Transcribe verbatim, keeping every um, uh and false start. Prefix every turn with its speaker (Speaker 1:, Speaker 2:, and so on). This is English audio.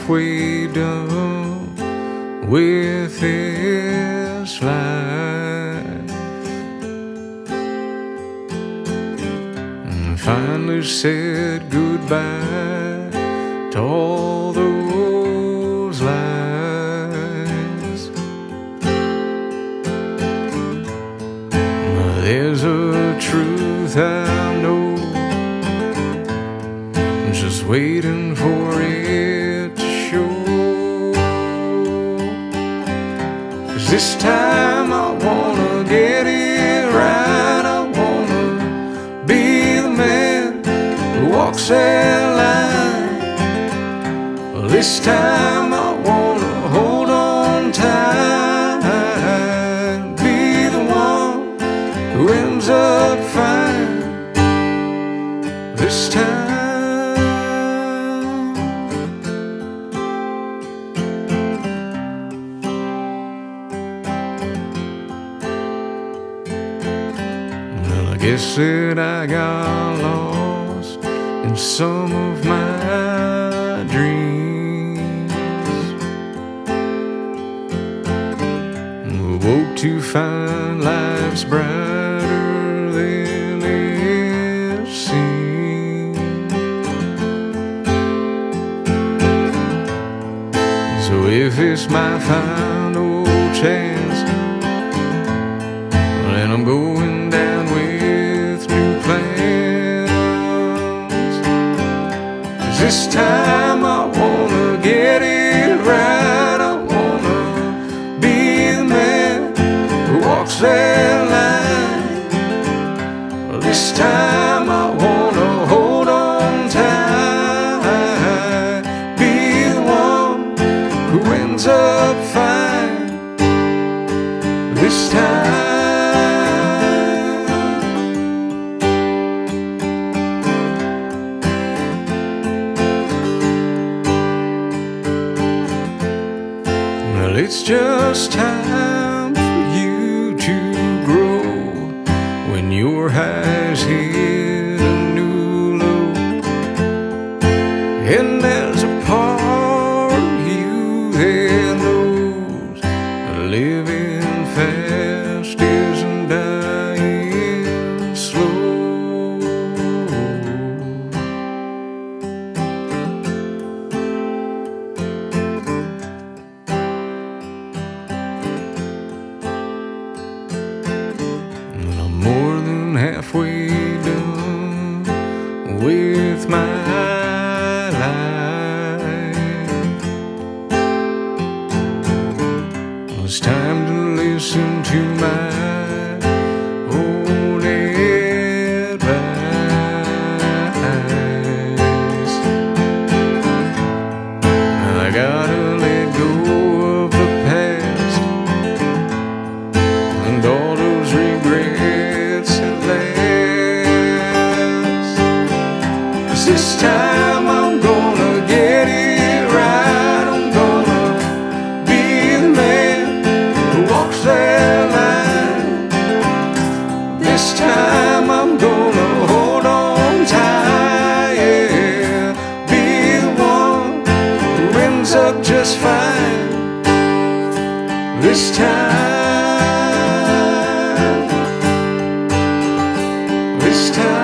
Speaker 1: halfway done with this life, and finally said goodbye to all those lies. There's a truth I know, just waiting for it to show. 'Cause this time I wanna get it right. I wanna be the man who walks that line. Well, this time I wanna hold on tight, be the one who ends up fine. This time I guess that I got lost in some of my dreams. Woke to find life's brighter than it seemed. So if it's my final chance, then I'm going down with new plans. 'Cause this time I wanna get it right. I wanna be the man who walks that line. Well, this time I wanna hold on tight, be the one who ends up fine. This time it's just time for you to grow when your highs hit a new low. And there's a part of you that knows living fast isn't dying slow. More than halfway done with my life. It's time to listen to my old advice. I gotta let go of the past and all those regrets. This time I'm gonna get it right. I'm gonna be the man who walks that line. This time I'm gonna hold on tight, yeah. Be the one who ends up just fine. This time, this time